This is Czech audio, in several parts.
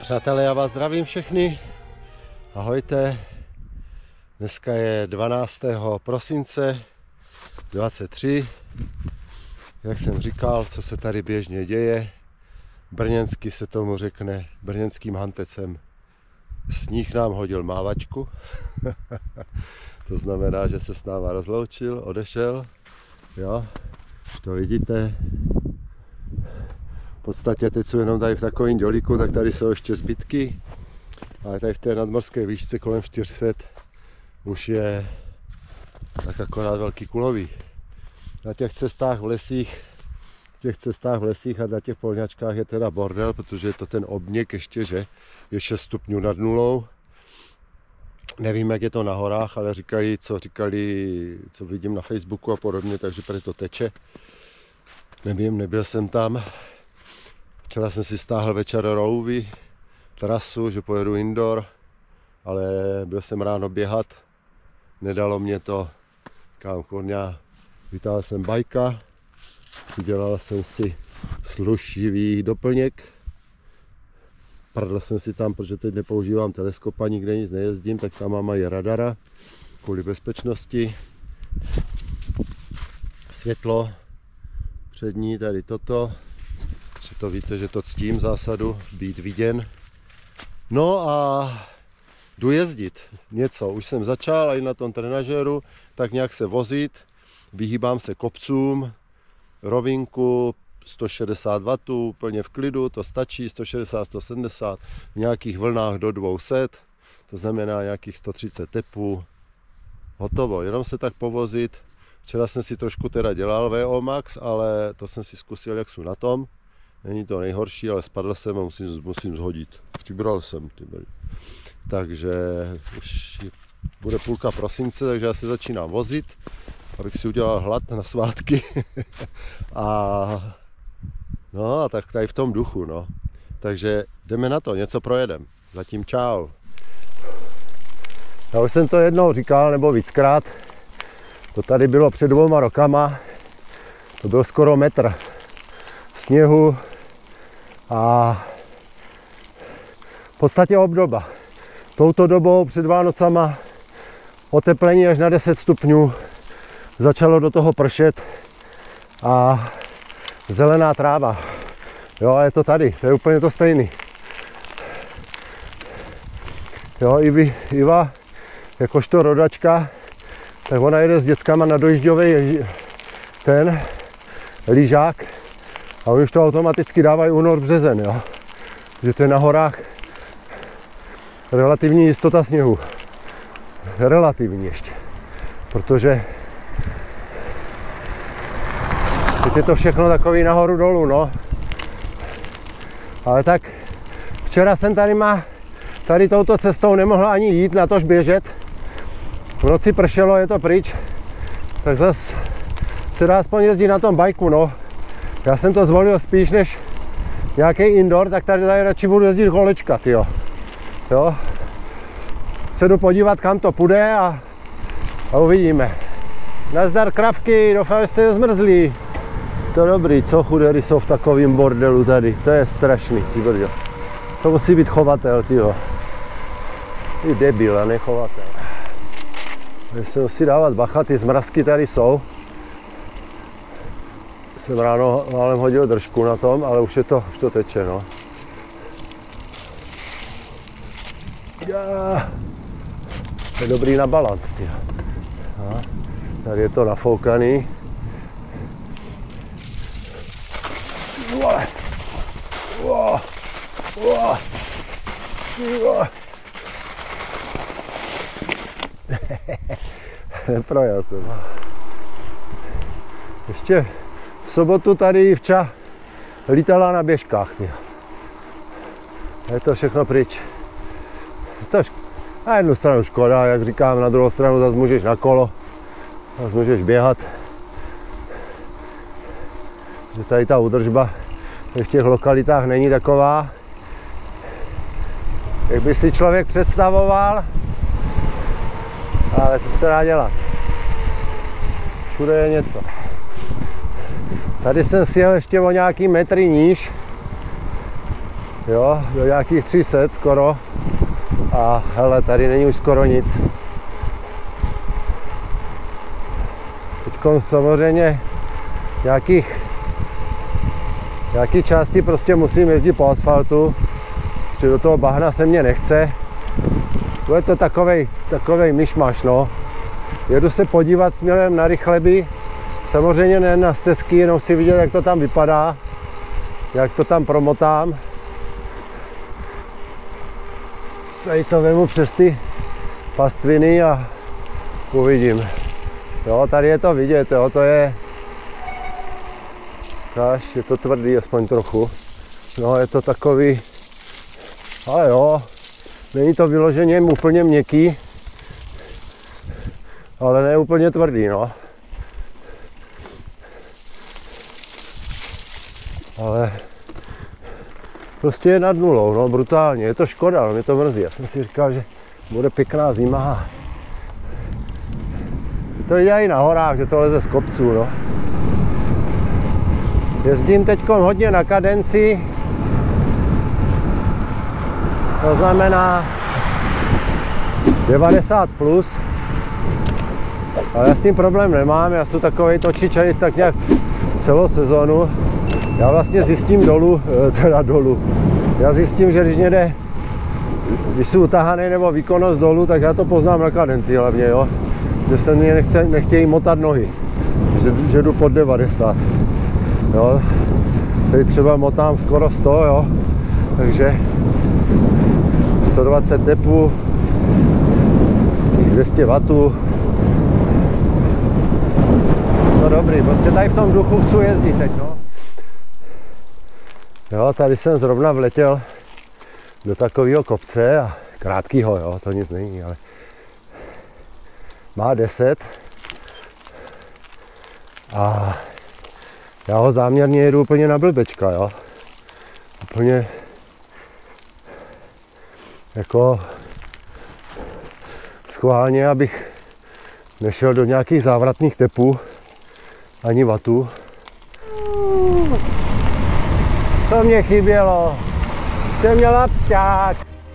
Přátelé, já vás zdravím všechny. Ahojte. Dneska je 12. prosince 23. Jak jsem říkal, co se tady běžně děje. Brněnsky se tomu řekne, brněnským hantecem. Sníh nám hodil mávačku. To znamená, že se s náma rozloučil, odešel. Jo, už to vidíte. V podstatě teď jsou jenom tady v takovém dělíku, tak tady jsou ještě zbytky. Ale tady v té nadmorské výšce kolem 400 už je tak akorát velký kulový. Na těch cestách v lesích a na těch polňačkách je teda bordel, protože je to ten obněk ještě, že je 6 stupňů nad nulou. Nevím, jak je to na horách, ale co vidím na Facebooku a podobně, takže tady to teče. Nevím, nebyl jsem tam. Včera jsem si stáhl večer do Rouvy, trasu, že pojedu indoor, ale byl jsem ráno běhat, nedalo mě to, kam kurňa, vytáhl jsem bajka, přidělal jsem si slušivý doplněk, prdl jsem si tam, protože teď nepoužívám teleskop a nikde nic nejezdím, tak tam mám i radara, kvůli bezpečnosti, světlo přední, tady toto, že to víte, že to ctím zásadu, být viděn. No a jdu jezdit něco, už jsem začal i na tom trenažéru, tak nějak se vozit, vyhýbám se kopcům, rovinku 160 W, úplně v klidu, to stačí, 160, 170, v nějakých vlnách do 200, to znamená nějakých 130 tepů, hotovo, jenom se tak povozit. Včera jsem si trošku teda dělal VO Max, ale to jsem si zkusil, jak jsou na tom. Není to nejhorší, ale spadl jsem a musím zhodit. Vybral jsem. Takže už bude půlka prosince, takže já se začínám vozit, abych si udělal hlad na svátky. a tak tady v tom duchu, no. Takže jdeme na to, něco projedem. Zatím čau. Já už jsem to jednou říkal, nebo víckrát. To tady bylo před 2 rokama. To byl skoro metr sněhu a v podstatě obdoba. Touto dobou před Vánocama oteplení až na 10 stupňů, začalo do toho pršet a zelená tráva. Jo, a je to tady, to je úplně to stejný. Jo, Iva, jakožto rodačka, tak ona jede s dětskama na dojížďový ten lyžák a oni už to automaticky dávají únor, březen, jo. Že to je na horách relativní jistota sněhu. Relativní ještě. Protože teď je to všechno takový nahoru dolů, no. Ale tak včera jsem tady touto cestou nemohl ani jít, natož běžet. V noci pršelo, je to pryč. Tak zase se dá aspoň jezdit na tom bajku, no. Já jsem to zvolil spíš než nějaký indoor, tak tady radši budu jezdit kolečka, tyjo. Jo. Se jdu podívat, kam to půjde a uvidíme. Nazdar kravky, doufám, že jste zmrzlí. To dobrý, co chudery jsou v takovém bordelu tady, to je strašný, ty brďo. To musí být chovatel, tyjo. Ty debil a ne chovatel. Se musí dávat bacha, ty zmrazky tady jsou. Jsem ráno málem hodil držku na tom, ale už to teče, no. To je dobrý na balanc, tyjo. Tady je to nafoukaný. Neprojel jsem. Ještě v sobotu tady Ivča lítala na běžkách. Je to všechno pryč. Na jednu stranu škoda, jak říkám, na druhou stranu zase můžeš na kolo, zase můžeš běhat. Že tady ta údržba v těch lokalitách není taková, jak by si člověk představoval, ale to se dá dělat. Všude je něco. Tady jsem sjel ještě o nějaký metry níž Jo, do nějakých 300 skoro. A hele, tady není už skoro nic. Teďko samozřejmě nějaký části prostě musím jezdit po asfaltu, protože do toho bahna se mě nechce. To je to takovej myšmaš, no. Jedu se podívat směrem na Rychleby, samozřejmě ne na stezky, jenom chci vidět, jak to tam vypadá, jak to tam promotám. Tady to vemu přes ty pastviny a uvidím. Jo, tady je to vidět, jo, to je... Je to tvrdý, aspoň trochu. No, je to takový... Ale jo, není to vyloženě úplně měkký, ale ne úplně tvrdý, no. Ale prostě je nad nulou, no, brutálně, je to škoda, no, mě to mrzí. Já jsem si říkal, že bude pěkná zima. To je i na horách, že to leze z kopců, no. Jezdím teď hodně na kadenci, to znamená 90 plus, ale já s tím problém nemám, já jsem takovej točič tak nějak celou sezonu. Já vlastně zjistím dolů, já zjistím, že když jsou utahaný nebo výkonnost dolů, tak já to poznám na kadenci hlavně, jo. Že se mě nechtějí motat nohy, že jdu pod 90. Jo. Tady třeba motám skoro 100, jo. Takže 120 tepů, 200 W. No dobrý, prostě tady v tom duchu chci jezdit teď, no. Jo, tady jsem zrovna vletěl do takového kopce a krátkýho, jo, to nic není, ale má 10 a já ho záměrně jedu úplně na blbečka, jo. Úplně jako schválně, abych nešel do nějakých závratných tepů ani vatů. To mě chybělo. Jsem měl absťák.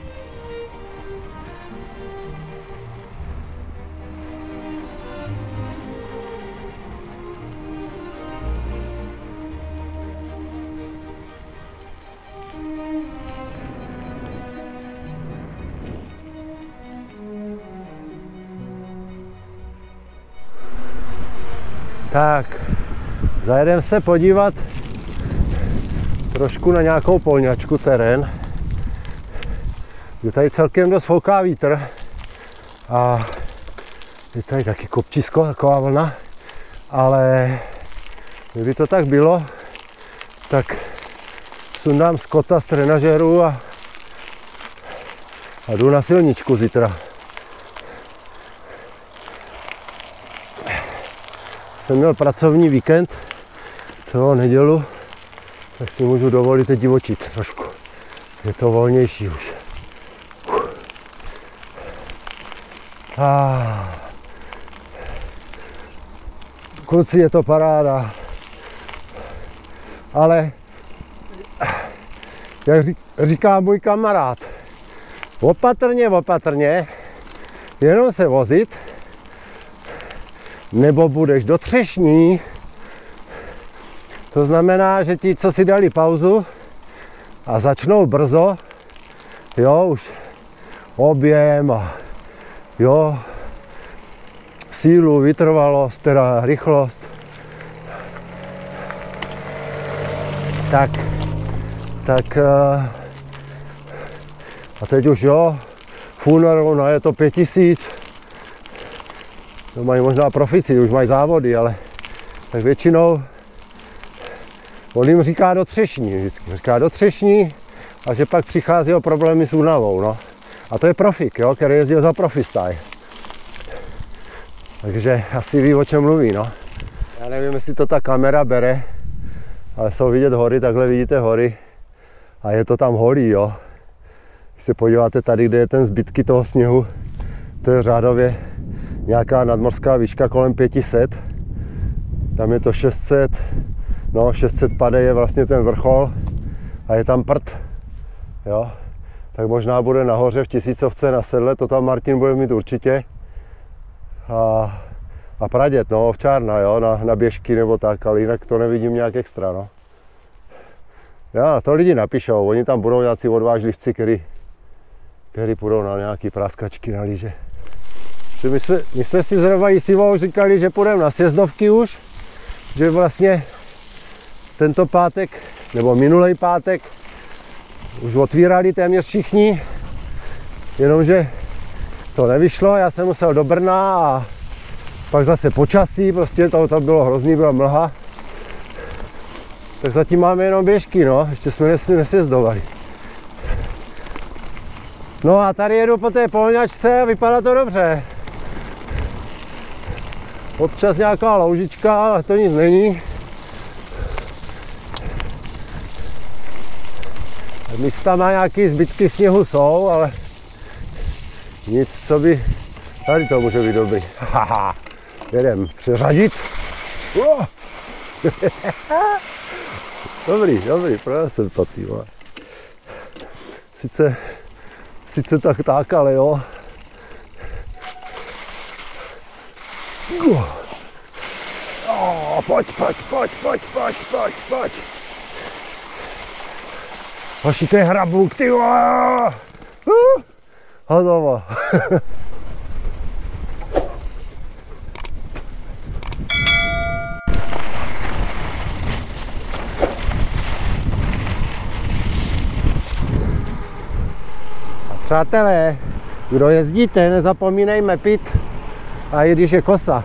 Tak, zajedeme se podívat trošku na nějakou polňačku, terén. Je tady celkem dost fouká vítr a je tady taky kopčisko, taková vlna, ale kdyby to tak bylo, tak sundám skota z trenažéru a jdu na silničku zítra. Jsem měl pracovní víkend, celou nedělu, tak si můžu dovolit teď divočit trošku. Je to volnější už. Kluci, je to paráda. Ale, jak říká můj kamarád, opatrně, jenom se vozit, nebo budeš do třešní. To znamená, že ti, co si dali pauzu a začnou brzo, jo, už objem a jo, sílu, vytrvalost, teda rychlost, tak a teď už jo, v únoru, no je to 5000, to mají možná profici, už mají závody, ale tak většinou on jim říká do třešní, vždycky říká do třešní a že pak přichází o problémy s únavou, no. A to je profik, jo, který jezdil za Profistyle. Takže asi ví, o čem mluví, no. Já nevím, jestli to ta kamera bere, ale jsou vidět hory, takhle vidíte hory a je to tam holý, jo. Když se podíváte tady, kde je ten zbytky toho sněhu, to je řádově nějaká nadmořská výška kolem 500. Tam je to 600, no 600 pade je vlastně ten vrchol a je tam prd. jo. Tak možná bude nahoře v Tisícovce na sedle, to tam Martin bude mít určitě. A pradět, no, ovčárna, jo, na běžky nebo tak, ale jinak to nevidím nějak extra, no. Já, to lidi napíšou, oni tam budou nějací odvážlivci, který půjdou na nějaký praskačky na lyže. My jsme si zrovna s Ivou říkali, že půjdeme na sjezdovky už, že vlastně tento pátek, nebo minulý pátek, už otvírali téměř všichni, jenomže to nevyšlo, já jsem musel do Brna a pak zase počasí, prostě to bylo hrozný, byla mlha. Tak zatím máme jenom běžky, no, ještě jsme nesjezdovali. No a tady jedu po té polňačce a vypadá to dobře. Občas nějaká loužička, ale to nic není. Místama nějaké zbytky sněhu jsou, ale nic, co by... Tady to může být dobrý. Haha, jedem přeřadit. Dobrý, projel jsem to, ty vole. Sice tak, ale jo. Pojď. Hoši, to je hrabůk, ty vole. Hotovo. Přátelé, kdo jezdíte, nezapomínejme pít, a i když je kosa.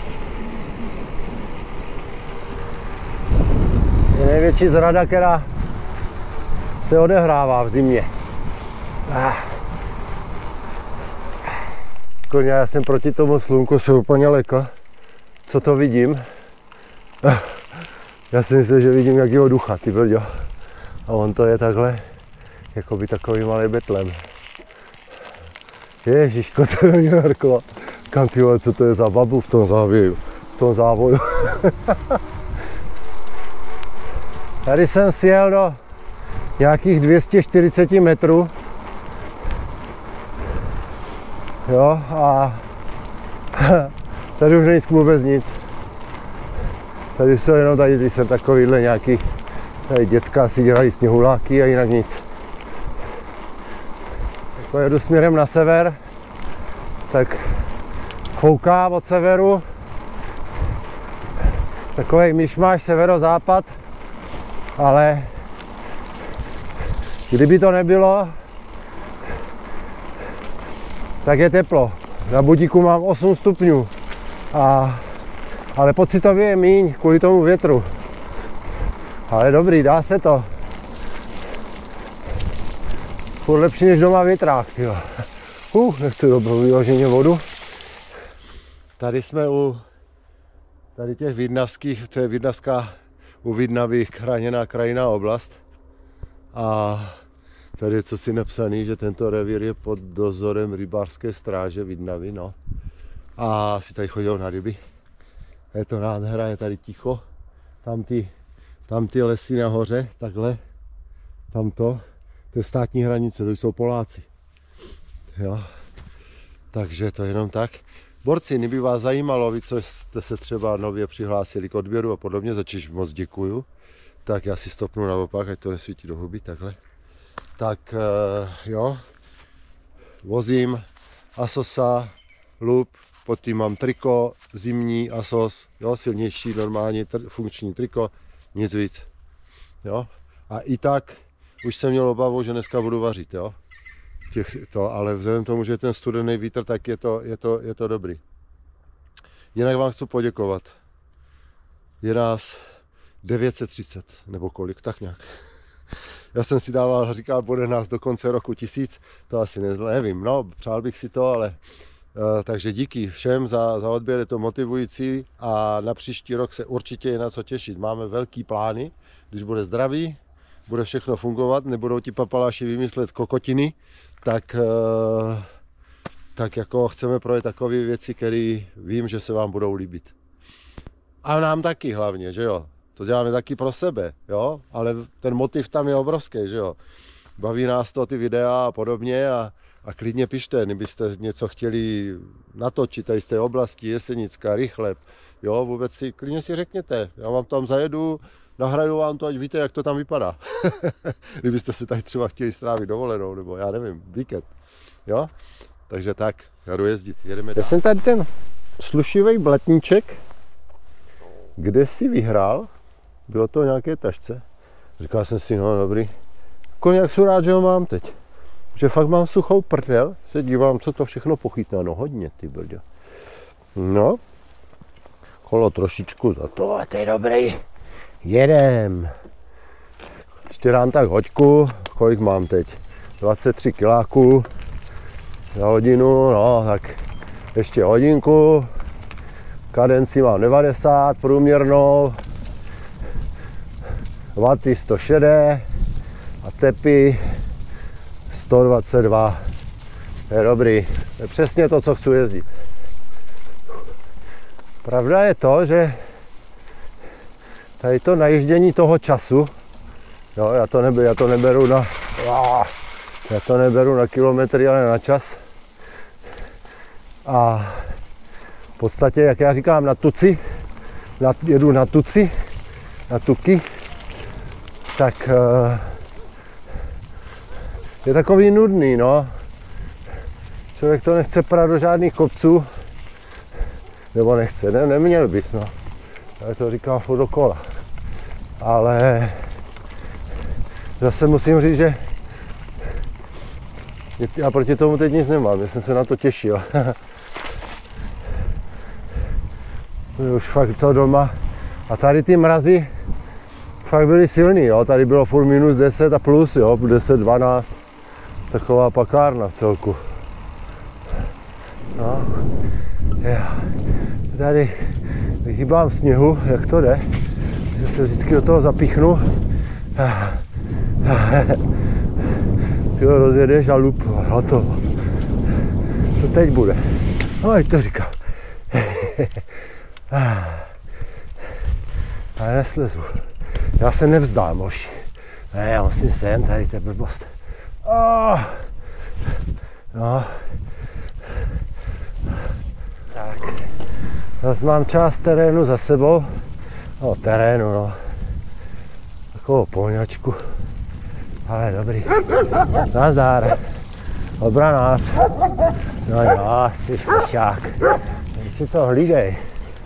Je největší zrada, která se odehrává v zimě. Koně, já jsem proti tomu slunku se úplně lekl. Co to vidím? Já si myslím, že vidím jakýho ducha, ty brďo. A on to je takhle, jako by takový malý betlem. Ježiško, to mě hrklo. Kam, ty vole, co to je za babu v tom závoju. Tady jsem sjel do nějakých 240 metrů. Jo, a tady už není vůbec nic. Tady jsou jenom tady jsem takovýhle nějaký, tady děcka si dělají sněhuláky a jinak nic. Tak jedu směrem na sever, tak fouká od severu. Takovej myšmaš severozápad, ale kdyby to nebylo, tak je teplo. Na budíku mám 8 stupňů, ale pocitově je míň kvůli tomu větru. Ale dobrý, dá se to. Furt lepší než doma větrák, tyjo. Nechci dobrou vyloženě vodu. Tady jsme u tady těch vidnavských, to je vidnavská u Vidnavy chráněná krajinná oblast. A tady je cosi napsaný, že tento revír je pod dozorem rybářské stráže Vidnavy, no. A si tady chodil na ryby. Je to nádhera, je tady ticho. Tam ty lesy nahoře, takhle. Tamto, to je státní hranice, to jsou Poláci. Jo. Takže to jenom tak. Borci, kdyby vás zajímalo, vy, co jste se třeba nově přihlásili k odběru a podobně, za což moc děkuju, tak já si stopnu naopak, ať to nesvítí do huby, takhle. Tak jo, vozím Asosa, Loop, pod tím mám triko, zimní Asos, jo, silnější, normálně funkční triko, nic víc. Jo. A i tak už jsem měl obavu, že dneska budu vařit, jo. Ale vzhledem tomu, že je ten studený vítr, tak je to dobrý. Jinak vám chci poděkovat. Je nás 930, nebo kolik, tak nějak. Já jsem si říkal, bude nás do konce roku 1000, to asi nevím, no, přál bych si to, ale takže díky všem za odběr, je to motivující a na příští rok se určitě je na co těšit. Máme velký plány, když bude zdravý, bude všechno fungovat, nebudou ti papaláši vymyslet kokotiny, tak jako chceme projet takové věci, které vím, že se vám budou líbit. A nám taky hlavně, že jo. To děláme taky pro sebe, jo, ale ten motiv tam je obrovský, že jo. baví nás to, ty videa a podobně a klidně pište, kdybyste něco chtěli natočit tady z té oblasti, Jesenická, Rychleb, jo, vůbec si, klidně si řekněte, já vám tam zajedu, nahraju vám to, ať víte, jak to tam vypadá. Kdybyste se tady třeba chtěli strávit dovolenou, nebo já nevím, víkend, jo, takže tak, já jdu jezdit, jedeme dál. Já jsem tady ten slušivý blatníček, kde si vyhrál, bylo to nějaké tašce, říkal jsem si, no dobrý, jak jsem rád, že ho mám teď. Že fakt mám suchou prdel, se dívám, co to všechno pochytná, no hodně, ty brďo. No, kolo trošičku za to, a to je dobrý, jedem. Ještě dám tak hoďku, kolik mám teď, 23 kiláků za hodinu, no tak ještě hodinku, kadenci mám 90 průměrnou, vaty 160 a tepy 122, to je dobrý, to je přesně to, co chci jezdit. Pravda je to, že tady to najíždění toho času, jo, já to neberu na kilometry, ale na čas. A v podstatě, jak já říkám, jedu na tuky, tak je takový nudný, no. Člověk to nechce padat do žádných kopců, nebo nechce, neměl bys, no. Já to říkám furt dokola. Ale zase musím říct, že já proti tomu teď nic nemám, já jsem se na to těšil. Už fakt to doma. A tady ty mrazy fakt byly silný, jo. Tady bylo furt minus 10 a plus, jo, 10, 12. Taková pakárna v celku. No. Já tady vyhýbám sněhu, jak to jde. Že se vždycky do toho zapíchnu. Ty ho rozjedeš a lup, hotovo. Co teď bude? No, ať to říkám. Ale neslezu. Já se nevzdám, moši. Ne, já musím sem, tady to je blbost. No. Tak. Zase mám část terénu za sebou. No, terénu, no. Takovou polňačku. Ale dobrý. Nazdar. Dobrá nás. No jo, jsi špičák. Teď si to hlídej.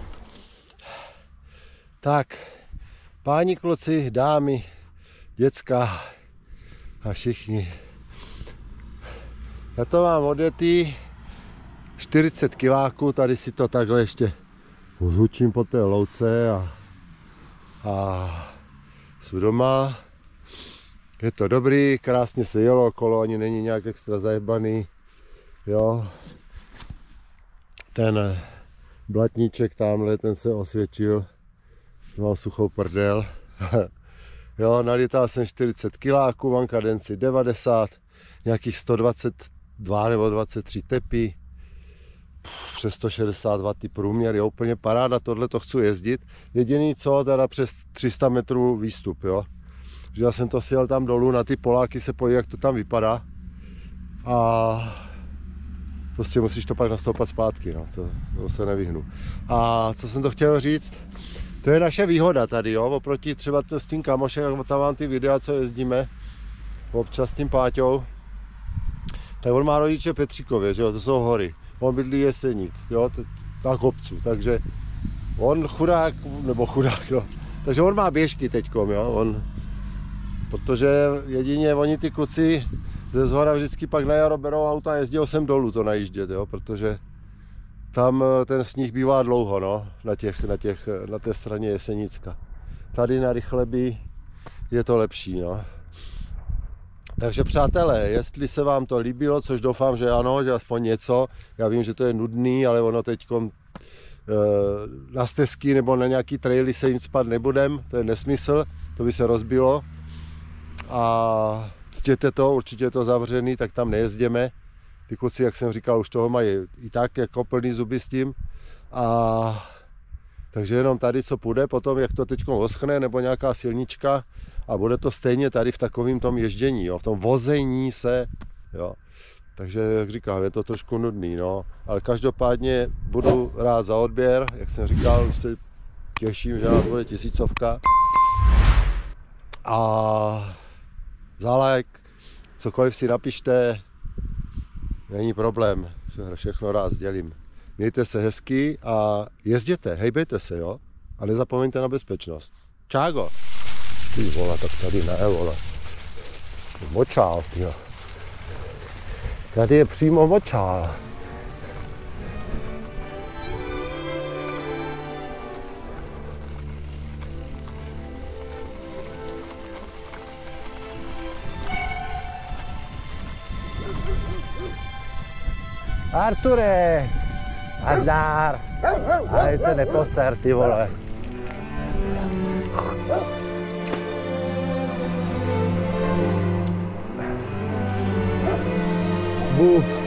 Tak, páni kluci, dámy, děcka a všichni. Já to mám odjetý 40 kiláků, tady si to takhle ještě zhučím po té louce a jsou doma. Je to dobrý, krásně se jelo, kolo ani není nějak extra zajebaný, jo. Ten blatníček tamhle, ten se osvědčil, mám suchou prdel. Jo, nalítal jsem 40 kiláků, mám kadenci 90, nějakých 122 nebo 23 tepí, přes 160 W průměr, je úplně paráda, tohle to chci jezdit. Jediný co, teda přes 300 metrů výstup, jo. Že já jsem to sjel tam dolů na ty poláky se podívat, jak to tam vypadá. A prostě musíš to pak nastoupat zpátky, no, to se nevyhnu. A co jsem to chtěl říct, to je naše výhoda tady, jo, oproti třeba s tím kamošem, jak tam mám ty videa, co jezdíme, občas s tím Páťou, tak on má rodiče Petříkově, že jo, to jsou hory, on bydlí Jeseník, jo, na kopcu, takže on chudák, no, takže on má běžky teďkom, jo, protože jedině oni ty kluci ze zhora vždycky pak na jaro berou auta a jezdí sem dolů to najíždět, jo, protože tam ten sníh bývá dlouho, no, na té straně Jesenicka. Tady na Rychlebi je to lepší, no. Takže přátelé, jestli se vám to líbilo, což doufám, že ano, že aspoň něco, já vím, že to je nudný, ale ono teďkom na stezky nebo na nějaký traily se jim spát nebudem, to je nesmysl, to by se rozbilo. A ctěte to, určitě je to zavřený, tak tam nejezděme. Ty kluci, jak jsem říkal, už toho mají i tak jako plný zuby s tím. A takže jenom tady, co půjde, potom jak to teď oschne, nebo nějaká silnička, A bude to stejně tady v takovém tom ježdění, jo, v tom vození se, jo. Takže, jak říkám, je to trošku nudný, no. Ale každopádně budu rád za odběr, jak jsem říkal, už se těším, že nás bude 1000. A za like, cokoliv si napište, není problém, všechno rád sdělím. Mějte se hezky a jezděte, hejbejte se, jo? A nezapomeňte na bezpečnost. Čágo! Ty vole, tak tady ne, vole. Močál, jo. Tady je přímo močál. Arture! Nazdár! Ale se neposer, ty vole. Bůh.